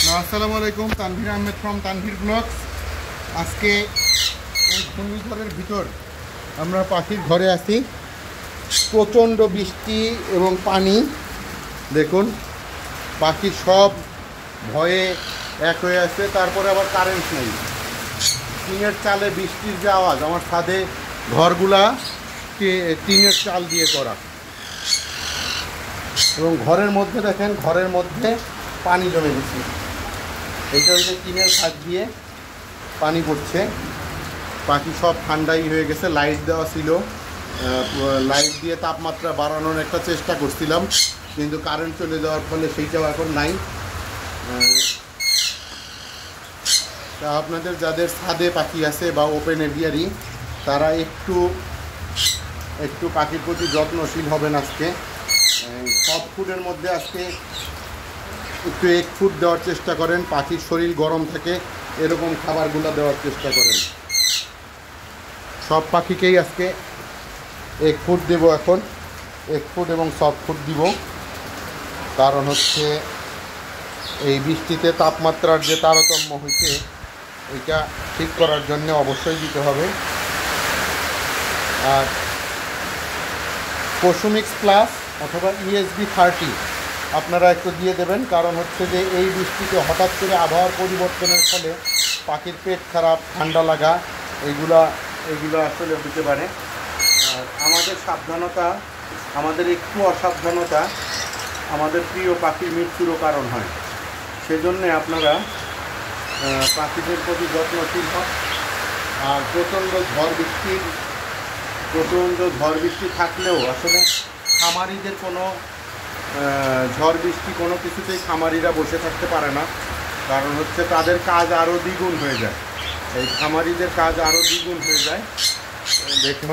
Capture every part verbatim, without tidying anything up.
আসসালামু আলাইকুম, Tanvir Ahmed from Tanvir blogs. আজকে এই ঘূর্ণিঝড়ের ভিতর আমরা পাখির ঘরে আছি। প্রচণ্ড বৃষ্টি এবং পানি, দেখুন পাখি সব ভয়ে এক হয়ে আছে। তারপরে আবার কারেন্ট নেই। টিনের চালে বৃষ্টির যে আওয়াজ, আমার ছাদে ঘরগুলা টিনের চাল দিয়ে করা, এবং ঘরের মধ্যে দেখেন ঘরের মধ্যে পানি জমে গেছে। এইটা হচ্ছে টিনের ছাদ দিয়ে পানি পড়ছে। পাখি সব ঠান্ডাই হয়ে গেছে। লাইট দেওয়া ছিল, লাইট দিয়ে তাপমাত্রা বাড়ানোর একটা চেষ্টা করছিলাম, কিন্তু কারেন্ট চলে যাওয়ার ফলে সেইটাও এখন নাই। তা আপনাদের যাদের ছাদে পাখি আছে বা ওপেন এভিয়ারি, তারা একটু একটু পাখির প্রতি যত্নশীল হবেন। আজকে সব ফুডের মধ্যে আজকে একটু এক ফুড দেওয়ার চেষ্টা করেন। পাখির শরীর গরম থাকে এরকম খাবারগুলো দেওয়ার চেষ্টা করেন। সব পাখিকেই আজকে এক ফুড দেব। এখন এক ফুড এবং সফট ফুড দিব, কারণ হচ্ছে এই বৃষ্টিতে তাপমাত্রার যে তারতম্য হয়েছে, এটা ঠিক করার জন্য অবশ্যই দিতে হবে। আর পশুমিক্স প্লাস অথবা ইএসবি থার্টি আপনারা একটু দিয়ে দেবেন, কারণ হচ্ছে যে এই বৃষ্টিতে হঠাৎ করে আবহাওয়ার পরিবর্তনের ফলে পাখির পেট খারাপ, ঠান্ডা লাগা, এইগুলা এইগুলো আসলে হতে পারে। আর আমাদের সাবধানতা, আমাদের একটু অসাবধানতা আমাদের প্রিয় পাখির মৃত্যুরও কারণ হয়। সেজন্যে আপনারা পাখিদের প্রতি যত্নশীল হন। আর প্রচণ্ড ঝড় বৃষ্টির প্রচণ্ড ঝড় বৃষ্টি থাকলেও আসলে খামারিদের কোনো ঝড় বৃষ্টি কোনো কিছুতেই খামারিরা বসে থাকতে পারে না, কারণ হচ্ছে তাদের কাজ আরও দ্বিগুণ হয়ে যায়। এই খামারিদের কাজ আরও দ্বিগুণ হয়ে যায়। দেখো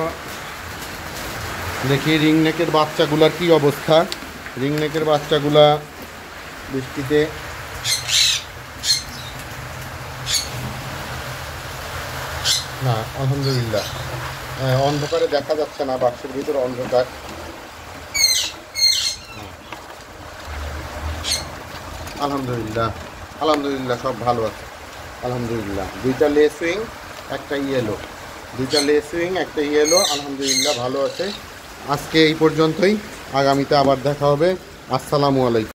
দেখি রিংনেকের বাচ্চাগুলার কি অবস্থা। রিংনেকের বাচ্চাগুলা বৃষ্টিতে না, আলহামদুলিল্লাহ অন্ধকারে দেখা যাচ্ছে না, বাক্সের ভিতরে অন্ধকার। আলহামদুলিল্লাহ আলহামদুলিল্লাহ সব ভালো আছে, আলহামদুলিল্লাহ। দুইটা লে সুইং, একটা ইয়েলো, দুইটা লে সুইং একটা ইয়েলো, আলহামদুলিল্লাহ ভালো আছে। আজকে এই পর্যন্তই, আগামীতে আবার দেখা হবে। আসসালামু আলাইকুম।